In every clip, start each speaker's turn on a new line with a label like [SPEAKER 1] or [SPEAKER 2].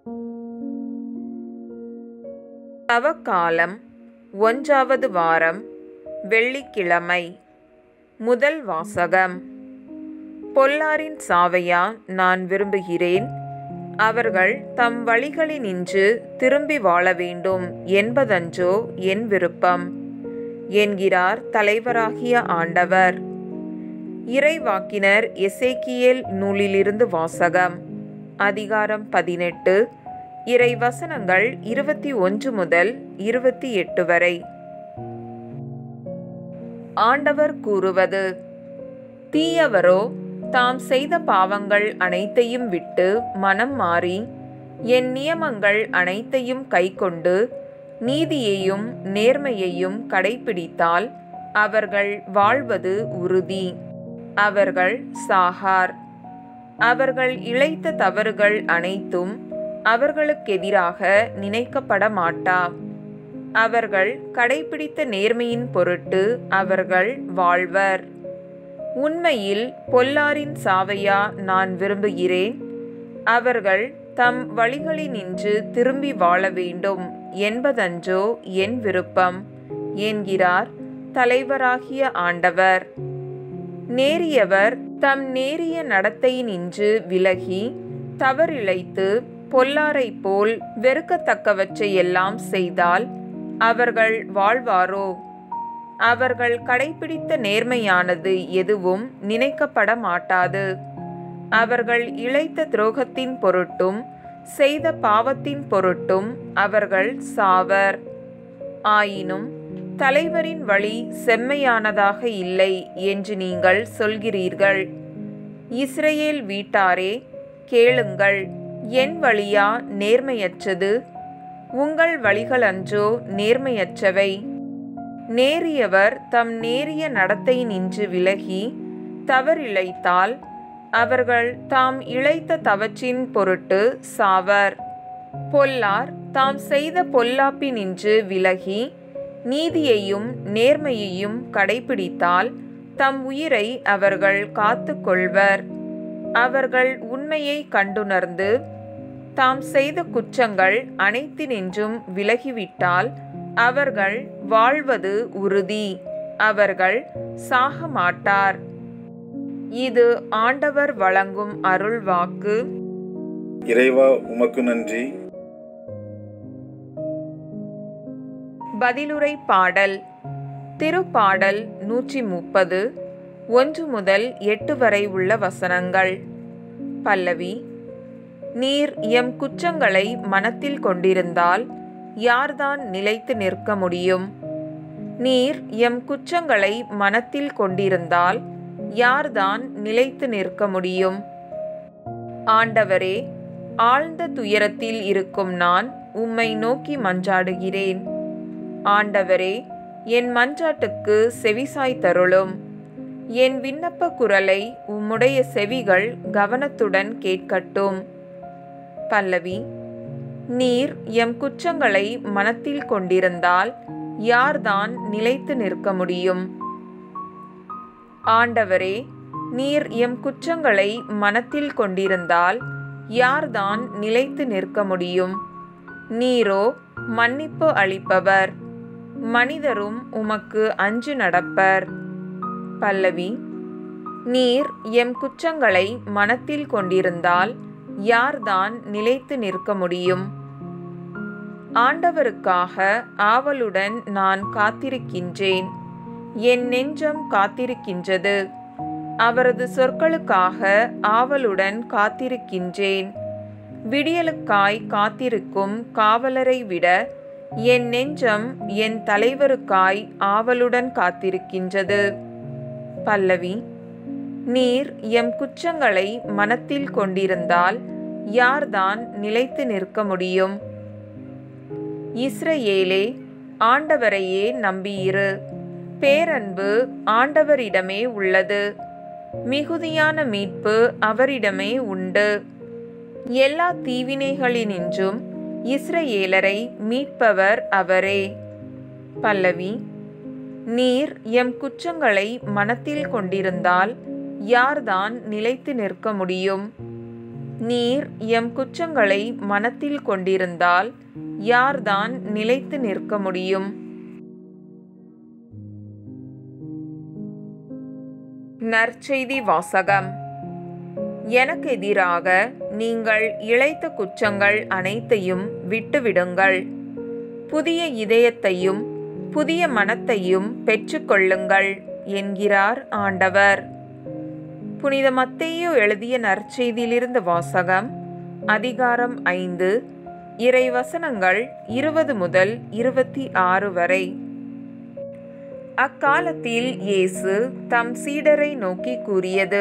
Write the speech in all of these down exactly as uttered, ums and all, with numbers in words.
[SPEAKER 1] தவக்காலம் ஒன்றாவது வாரம் வெள்ளிக்கிழமை. முதல் வாசகம். பொல்லாரின் சாவையா நான் விரும்புகிறேன். அவர்கள் தம் வழிகளினின்று திரும்பி வாழ வேண்டும் என்பதன்றோ என் விருப்பம் என்கிறார் தலைவராகிய ஆண்டவர். இறைவாக்கினர் எசேக்கியேல் நூலிலிருந்து வாசகம். அதிகாரம் பதினெட்டு, இறை வசனங்கள் இருபத்தி ஒன்று முதல் இருபத்தி எட்டு வரை. ஆண்டவர் கூறுவது: தீயவரோ தாம் செய்த பாவங்கள் அனைத்தையும் விட்டு மனம் மாறி என் நியமங்கள் அனைத்தையும் கைக்கொண்டு நீதியையும் நேர்மையையும் கடைப்பிடித்தால் அவர்கள் வாழ்வது உறுதி. அவர்கள் சாகார். அவர்கள் இழைத்த தவறுகள் அனைத்தும் அவர்களுக்கெதிராக நினைக்கப்பட மாட்டா. அவர்கள் கடைப்பிடித்த நேர்மையின் பொருட்டு அவர்கள் வாழ்வர். உண்மையில் பொல்லாரின் சாவையா நான் விரும்புகிறேன். அவர்கள் தம் வழிகளினின்று திரும்பி வாழ வேண்டும் என்பதன்றோ என் விருப்பம் என்கிறார் தலைவராகிய ஆண்டவர். நேரியவர் தம் நேரிய நடத்தையினின்று விலகி தவறிழைத்து பொல்லாரை போல் வெறுக்கத்தக்கவற்றையெல்லாம் செய்தால் அவர்கள் வாழ்வாரோ? அவர்கள் கடைப்பிடித்த நேர்மையானது எதுவும் நினைக்கப்பட மாட்டாது. அவர்கள் இழைத்த துரோகத்தின் பொருட்டும் செய்த பாவத்தின் பொருட்டும் அவர்கள் சாவர். ஆயினும் தலைவரின் வழி செம்மையானதாக இல்லை என்று நீங்கள் சொல்கிறீர்கள். இஸ்ரவேல் வீட்டாரே, கேளுங்கள். என் வழியா நேர்மையற்றது? உங்கள் வழிகளன்றோ நேர்மையற்றவை? நேரியவர் தம் நேரிய நடத்தையினின்று விலகி தவறிழைத்தால் அவர்கள் தாம் இழைத்த தவற்றின் பொருட்டு சாவர். பொல்லார் தாம் செய்த பொல்லாப்பினின்று விலகி நீதியையும் நேர்மையையும் கடைப்பிடித்தால் தம் உயிரை அவர்கள் காத்து கொள்வர். அவர்கள் உண்மையை கண்டுணர்ந்து தாம் செய்த குற்றங்கள் அனைத்தினின்றும் விலகிவிட்டால் அவர்கள் வாழ்வது உறுதி. அவர்கள் சாக மாட்டார். இது ஆண்டவர் வழங்கும் அருள் வாக்கு.
[SPEAKER 2] இறைவா, உமக்கு நன்றி.
[SPEAKER 1] பதிலுரை பாடல். திருப்பாடல் நூற்றி முப்பது, ஒன்று முதல் எட்டு வரை உள்ள வசனங்கள். பல்லவி. நீர் எம் குற்றங்களை மனத்தில் கொண்டிருந்தால் யார்தான் நிலைத்து நிற்க முடியும்? நீர் எம் குற்றங்களை மனத்தில் கொண்டிருந்தால் யார்தான் நிலைத்து நிற்க முடியும்? ஆண்டவரே, ஆழ்ந்த துயரத்தில் இருக்கும் நான் உம்மை நோக்கி மன்றாடுகிறேன். ஆண்டவரே, என் மன்றாட்டுக்கு செவிசாய்த்தருளும். என் விண்ணப்ப குரலை உம்முடைய செவிகள் கவனத்துடன் கேட்கட்டும். பல்லவி. நீர் எம் குற்றங்களை மனத்தில் கொண்டிருந்தால் யார்தான் நிலைத்து நிற்க முடியும்? ஆண்டவரே, நீர் எம் குற்றங்களை மனத்தில் கொண்டிருந்தால் யார்தான் நிலைத்து நிற்க முடியும்? நீரோ மன்னிப்பு அளிப்பவர். மனிதரும் உமக்கு அஞ்சு நடப்பர். பல்லவி. நீர் எம் குற்றங்களை மனத்தில் கொண்டிருந்தால் யார்தான் நிலைத்து நிற்க முடியும்? ஆண்டவருக்காக ஆவலுடன் நான் காத்திருக்கின்றேன். என் நெஞ்சம் காத்திருக்கின்றது. அவரது சொற்களுக்காக ஆவலுடன் காத்திருக்கின்றேன். விடியலுக்காய் காத்திருக்கும் காவலரை விட என் நெஞ்சம் என் தலைவருக்காய் ஆவலுடன் காத்திருக்கின்றது. பல்லவி. நீர் எம் குற்றங்களை மனத்தில் கொண்டிருந்தால் யார்தான் நிலைத்து நிற்க முடியும்? இஸ்ரவேலே, ஆண்டவரையே நம்பியிரு. பேரன்பு ஆண்டவரிடமே உள்ளது. மிகுதியான மீட்பு அவரிடமே உண்டு. எல்லா தீவினைகளினின்றும் இஸ்ரவேலரை மீட்பவர் அவரே. பல்லவி. நீர் எம் குற்றங்களை மனத்தில் கொண்டிருந்தால் யார்தான் நிலைத்து நிற்க முடியும்? நீர் எம் குற்றங்களை மனத்தில் கொண்டிருந்தால் யார்தான் நிலைத்து நிற்க முடியும்? நற்செய்தி வாசகம். எனக்கு எதிராக நீங்கள் இழைத்த குற்றங்கள் அனைத்தையும் விட்டுவிடுங்கள். புதிய இதயத்தையும் புதிய மனத்தையும் பெற்றுக்கொள்ளுங்கள் என்கிறார் ஆண்டவர். புனித மத்தேயு எழுதிய நற்செய்தியிலிருந்து வாசகம். அதிகாரம் ஐந்து, இறைவசனங்கள் இருபது முதல் இருபத்தி ஆறு வரை. அக்காலத்தில் இயேசு தம் சீடரை நோக்கி கூறியது: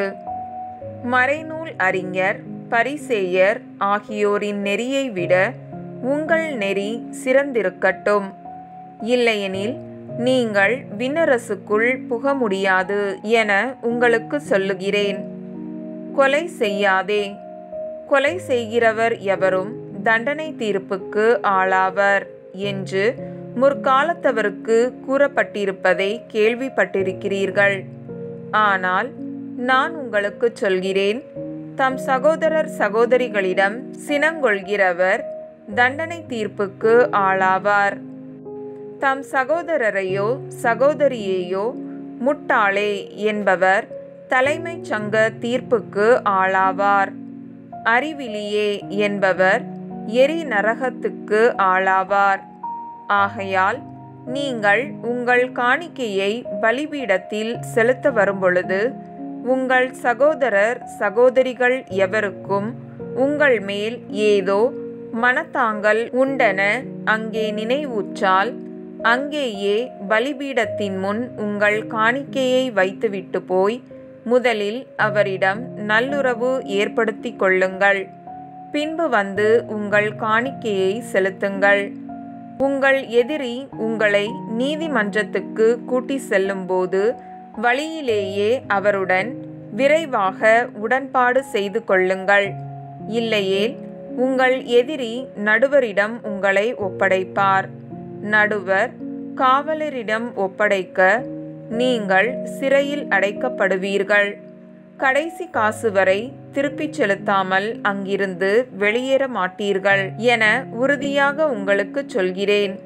[SPEAKER 1] மறைநூல் அறிஞர் பரிசேயர் ஆகியோரின் நெறியை விட உங்கள் நெறி சிறந்திருக்கட்டும். இல்லையெனில் நீங்கள் விண்ணரசுக்குள் புக முடியாது என உங்களுக்கு சொல்லுகிறேன். கொலை செய்யாதே. கொலை செய்கிறவர் எவரும் தண்டனை தீர்ப்புக்கு ஆளாவர் என்று முற்காலத்தவருக்கு கூறப்பட்டிருப்பதை கேள்விப்பட்டிருக்கிறீர்கள். ஆனால் நான் உங்களுக்கு சொல்கிறேன், தம் சகோதரர் சகோதரிகளிடம் சினங்கொள்கிறவர் தண்டனை தீர்ப்புக்கு ஆளாவார். தம் சகோதரரையோ சகோதரியையோ முட்டாளே என்பவர் தலைமைச் சங்க தீர்ப்புக்கு ஆளாவார். அறிவிலியே என்பவர் எரி நரகத்துக்கு ஆளாவார். ஆகையால் நீங்கள் உங்கள் காணிக்கையை பலிபீடத்தில் செலுத்த வரும்பொழுது உங்கள் சகோதரர் சகோதரிகள் எவருக்கும் உங்கள் மேல் ஏதோ மனத்தாங்கல் உண்டென அங்கே நினைவூற்றால், அங்கேயே பலிபீடத்தின் முன் உங்கள் காணிக்கையை வைத்துவிட்டு போய் முதலில் அவரிடம் நல்லுறவு ஏற்படுத்தி கொள்ளுங்கள். பின்பு வந்து உங்கள் காணிக்கையை செலுத்துங்கள். உங்கள் எதிரி உங்களை நீதிமன்றத்துக்கு கூட்டி செல்லும்போது வழியிலேயே அவருடன் விரைவாக உடன்பாடு செய்து கொள்ளுங்கள். இல்லையேல் உங்கள் எதிரி நடுவரிடம் உங்களை ஒப்படைப்பார். நடுவர் காவலரிடம் ஒப்படைக்க நீங்கள் சிறையில் அடைக்கப்படுவீர்கள். கடைசி காசு வரை திருப்பிச் செலுத்தாமல் அங்கிருந்து வெளியேற மாட்டீர்கள் என உறுதியாக உங்களுக்கு சொல்கிறேன்.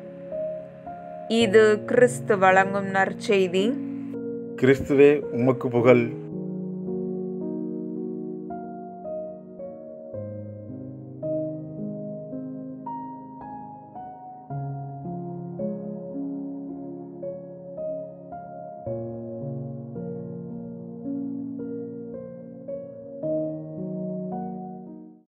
[SPEAKER 1] இது கிறிஸ்து வழங்கும் நற்செய்தி.
[SPEAKER 2] கிறிஸ்துவே உமக்கு புகழ்.